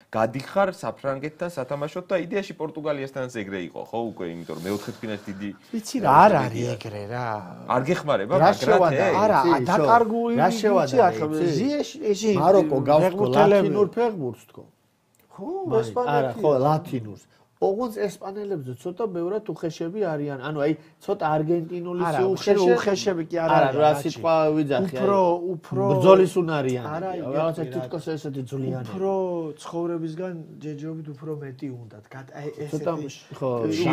გადიხარ საფრანგეთთან სათამაშოდ და იდეაში პორტუგალიასთანაც ეგრე იყო, ხო, უკვე, იმიტომ რომ მეოთხედფინალში დიდი ვიცი რა არ არის ეგრე რა. არ გეხმარება რა შევადა? არა, დაკარგული რა შევადა? ზიაში მაროკო გავსკო ლათინურ ფეხბურთს თქო. ხო, ესპანეთი. არა, ხო, ლათინურს. ოღონდ ესპანელებზე ცოტა ბევრად უხეშები არიან. ანუ აი ცოტა არგენტინული უხეშები კი არ არის. არა, რა სიტყვა ვიძახი. უფრო ბრძოლის უნარიანი. არა, რაღაცა თითქოს ესეთი ძვლიანი. უფრო ცხოვრებისგან ჯეჯობით უფრო მეტი უნდათ. აი ესეთი ხო,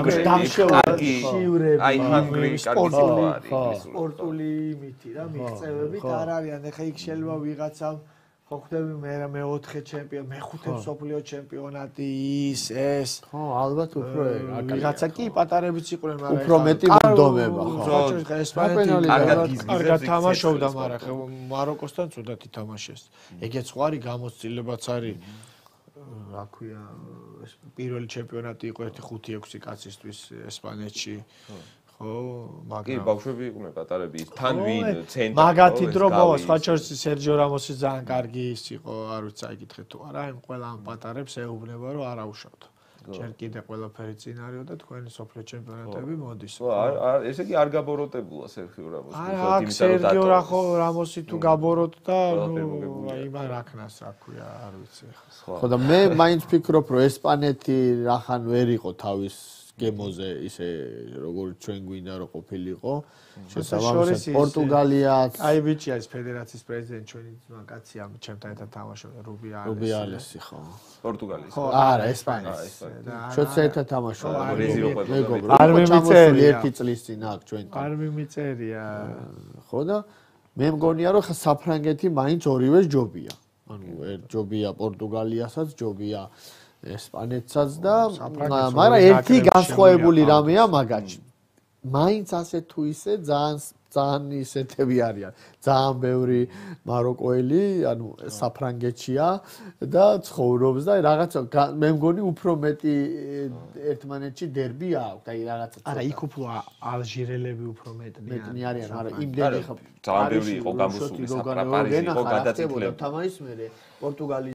შივრები. აი ჰანგრი კარგი სპორტული იმითი რა, მიღწევებით არ არიან. ეხა იქ შეიძლება ვიღაცამ ხო ხდები მე-4 ჩემპიონი, მე-5 მსოფლიო ჩემპიონატი ეს. ხო, ალბათ უფრო ვიღაცა კი პატარებიც იყვნენ, მაგრამ უფრო მეტი მომდომება, ხო. ესპანეთი კარგად თამაშობდა, მაგრამ ხო მაროკოსთან ცუდად ითამაშეს. ეგეც ხო არის გამოცდილებაც არის. რა ქვია, ეს პირველი ჩემპიონატი იყო 1-5-6 კაცისთვის ესპანეთში. ხო, კი, ბავშვები იყვნენ პატარები, თან ვინ ცენტრი. მაგათი დრო მოვა, სხვა შორის სერჯიო რამოსი ძალიან კარგი ის იყო, არ ვიცი, აიკითხეთ თუ არა, იმ ყველა ამ პატარებს ეუბნება, რომ არ აუშავთ. ჯერ კიდე ყველაფერი წინ არისო და თქვენი სოფლიო ჩემპიონატები მოდის. ხო, ესე იგი არ გაბოროტებულა სერხიო რამოსი. არა, სერგიო რამოსი თუ გაბოროტდა, ნუ იმან რაკნას რა ქვია, არ ვიცი ხო. ხო და მე მაინც ფიქრობ, რომ ესპანეთი რახან ვერ იყო თავის გემოზე ისე როგორც ჩვენ გვინდა რომ ყოფილიყო. შესაბამისად პორტუგალიაც აი ბიჭი არის ფედერაციის პრეზიდენტი ჩვენი ძმა კაცი ამ ჩემთან ერთად თამაშობდა რუბიალესი ხო. პორტუგალიის. არა, ესპანეთის. ჩვენც ერთად თამაშობდა. მეგობრო. არ მიმიწერია ერთი წლის წინ აქ ჩვენთან. არ მიმიწერია. ხო და მე მგონია რომ ხა საფრანგეთი მაინც ორივეს ჯობია. ანუ ჯობია პორტუგალიასაც, ჯობია ესპანეთსაც და მაგრამ ერთი განსხვავებული რამეა მაგაჩი. მაინც ასე თუ ისე ძალიან ისეთები არიან. ძალიან ბევრი მაროკოელი, ანუ საფრანგეთშია და ცხოვრობს და რაღაცა მე მგონი უფრო მეტი ერთმანეთში დერბი აქვს. აი რაღაცა არა, იქ უფრო ალჟირელები უფრო მეტნი არიან, მაგრამ იმდენი ძალიან ბევრი იყო გამოსული საფრანგეთში, იყო გადაწყვეტილება. თამაშის მერე პორტუგალიის